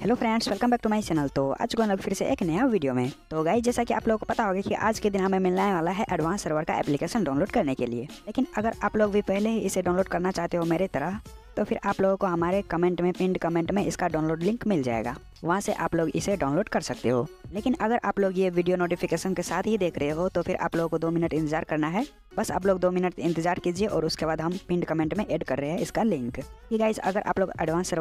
Hello friends, welcome back to my channel. तो आज को फिर से एक नया वीडियो में। तो गाइस, जैसा कि आप लोगों को पता होगा कि आज के दिन हमें मिलने वाला है एडवांस सर्वर का एप्लीकेशन डाउनलोड करने के लिए। लेकिन अगर आप लोग भी पहले ही इसे डाउनलोड करना चाहते हो मेरे तरह, तो फिर आप लोगों को हमारे कमेंट में, पिन्ड कमेंट में इसका डाउनलोड लिंक मिल जाएगा। वहाँ से आप लोग इसे डाउनलोड कर सकते हो। लेकिन अगर आप लोग ये वीडियो नोटिफिकेशन के साथ ही देख रहे हो तो फिर आप लोगों को 2 मिनट इंतजार करना है। बस आप लोग 2 मिनट इंतजार कीजिए और उसके बाद हम पिन्ड कमेंट में ऐड कर रहे हैं इसका लिंक। कि गाइस, अगर आप लोगों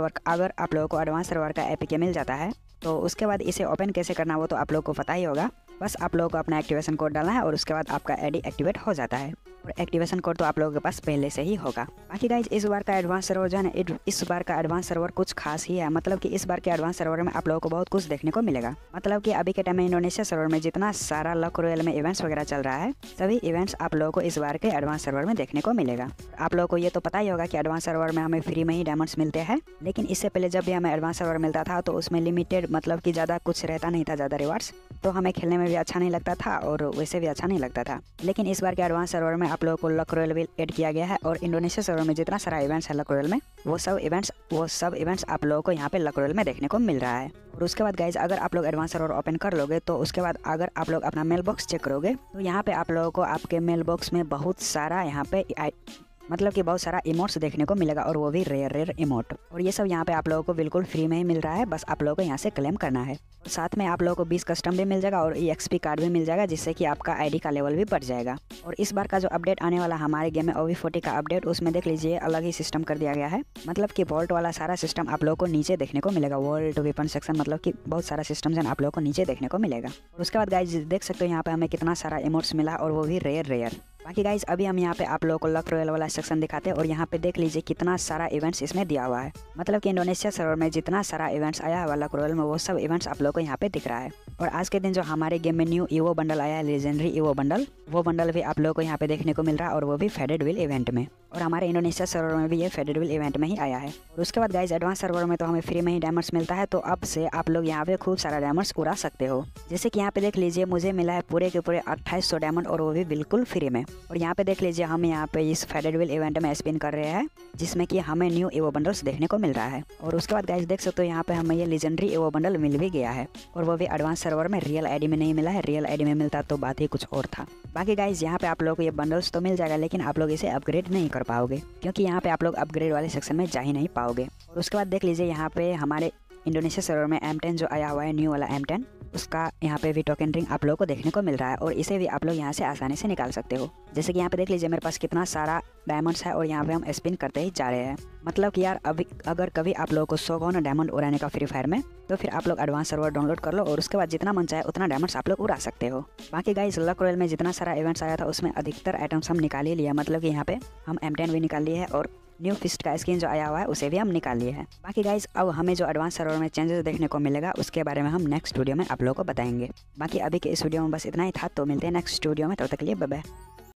को एडवांस सर्वर का एपीके मिल जाता है तो उसके बाद इसे ओपन कैसे करना वो तो आप लोग को पता ही होगा। बस आप लोगों को अपना एक्टिवेशन कोड डालना है और उसके बाद आपका आईडी एक्टिवेट हो जाता है। और एक्टिवेशन कोड तो आप लोगों के पास पहले से ही होगा। बाकी गाइज, इस बार का एडवांस सर्वर जो है ना, इस बार का एडवांस सर्वर कुछ खास ही है। मतलब कि इस बार के एडवांस सर्वर में आप लोगों को बहुत कुछ देखने को मिलेगा। मतलब कि अभी के टाइम में इंडोनेशिया सर्वर में जितना सारा लक रॉयल में इवेंट्स वगैरह चल रहा है, सभी इवेंट्स आप लोगों को इस बार के एडवांस सर्वर में देखने को मिलेगा। आप लोगों को ये तो पता ही होगा कि एडवांस सर्वर में हमें फ्री में ही डायमंड्स मिलते हैं। लेकिन इससे पहले जब भी हमें एडवांस सर्वर मिलता था तो उसमें लिमिटेड, मतलब कि ज़्यादा कुछ रहता नहीं था, ज़्यादा रिवार्ड्स, तो हमें खेलने में भी अच्छा नहीं लगता था और वैसे भी अच्छा नहीं लगता था। लेकिन इस बार के एडवांस सर्वर में आप लोगों को लक रॉयल भी ऐड किया गया है और इंडोनेशिया सर्वर में जितना सारा इवेंट्स है लक रॉयल में, वो सब इवेंट्स आप लोगों को यहाँ पे लक रॉयल में देखने को मिल रहा है। और उसके बाद गाइज, अगर आप लोग एडवांस सर्वर ओपन कर लोगे तो उसके बाद अगर आप लोग अपना मेल बॉक्स चेक करोगे तो यहाँ पे आप लोगों को आपके मेल बॉक्स में बहुत सारा यहाँ पे मतलब कि बहुत सारा इमोट्स देखने को मिलेगा और वो भी रेयर इमोट। और ये सब यहाँ पे आप लोगों को बिल्कुल फ्री में ही मिल रहा है। बस आप लोगों को यहाँ से क्लेम करना है। और साथ में आप लोगों को 20 कस्टम भी मिल जाएगा और EXP कार्ड भी मिल जाएगा, जिससे कि आपका आईडी का लेवल भी बढ़ जाएगा। और इस बार का जो अपडेट आने वाला हमारे गेम में OV40 का अपडेट, उसमें देख लीजिए अलग ही सिस्टम कर दिया गया है। मतलब कि वॉल्ट वाला सारा सिस्टम आप लोगों को नीचे देखने को मिलेगा। वॉल्ट वेपन सेक्शन, मतलब कि बहुत सारा सिस्टम आप लोगों को नीचे देखने को मिलेगा। और उसके बाद गाइज देख सकते हो यहाँ पे हमें कितना सारा इमोट्स मिला और वो भी रेयर। बाकी गाइज, अभी हम यहाँ पे आप लोगों को लक रॉयल वाला सेक्शन दिखाते हैं और यहाँ पे देख लीजिए कितना सारा इवेंट्स इसमें दिया हुआ है। मतलब कि इंडोनेशिया सर्वर में जितना सारा इवेंट्स आया हुआ लक रॉयल में, वो सब इवेंट्स आप लोगों को यहाँ पे दिख रहा है। और आज के दिन जो हमारे गेम में न्यू ईवो बंडल आया है, लेजेंडरी ईवो बंडल, वो बंडल भी आप लोगों को यहाँ पे देखने को मिल रहा है और वो भी फेडेड व्हील इवेंट में। और हमारे इंडोनेशिया सर्वर में भी ये फेडेड व्हील इवेंट में ही आया है। और उसके बाद गाइज, एडवांस सर्वर में तो हमें फ्री में ही डायमंड्स मिलता है, तो अब से आप लोग यहाँ पे खूब सारा डायमंड्स उड़ा सकते हो। जैसे कि यहाँ पे देख लीजिए मुझे मिला है पूरे के पूरे 2800 डायमंड और वो भी बिल्कुल फ्री में। और यहाँ पे देख लीजिए हम यहाँ पे इस फेडेड व्हील इवेंट में स्पिन कर रहे हैं, जिसमें कि हमें न्यू ईवो बंडल्स देखने को मिल रहा है। और उसके बाद गाइज देख सकते हो यहाँ पे हमें ये लेजेंडरी ईवो बंडल मिल भी गया है और वो भी एडवांस सर्वर में। रियल आईडी में नहीं मिला है, रियल आईडी में मिलता तो बात ही कुछ और था। बाकी गाइज, यहाँ पे आप लोग को ये बंडल्स तो मिल जाएगा, लेकिन आप लोग इसे अपग्रेड नहीं कर पाओगे, क्योंकि यहाँ पे आप लोग अपग्रेड वाले सेक्शन में जा ही नहीं पाओगे। और उसके बाद देख लीजिए यहाँ पे हमारे इंडोनेशिया सर्वर में M10 जो आया हुआ है, न्यू वाला M10, उसका यहाँ पे भी टोकन रिंग आप लोगों को देखने को मिल रहा है और इसे भी आप लोग यहाँ से आसानी से निकाल सकते हो। जैसे कि यहाँ पे देख लीजिए मेरे पास कितना सारा डायमंड्स है और यहाँ पे हम स्पिन करते ही जा रहे हैं। मतलब कि यार, अभी अगर कभी आप लोगों को शौक हो ना डायमंड उड़ाने का फ्री फायर में, तो फिर आप लोग एडवांस सर्वर डाउनलोड कर लो और उसके बाद जितना मन चाहे उतना डायमंड्स आप लोग उड़ा सकते हो। बाकी गाइस, लक रॉयल में जितना सारा इवेंट्स आया था उसमें अधिकतर आइटम्स हम निकाल ही लिया। मतलब कि यहाँ पे हम M10 भी निकाल लिए है और न्यू फिस्ट का स्किन जो आया हुआ है उसे भी हम निकाल लिए हैं। बाकी गाइस, अब हमें जो एडवांस सर्वर में चेंजेस देखने को मिलेगा उसके बारे में हम नेक्स्ट वीडियो में आप लोगों को बताएंगे। बाकी अभी के इस वीडियो में बस इतना ही था, तो मिलते हैं नेक्स्ट वीडियो में। तब तक के लिए बाय बाय।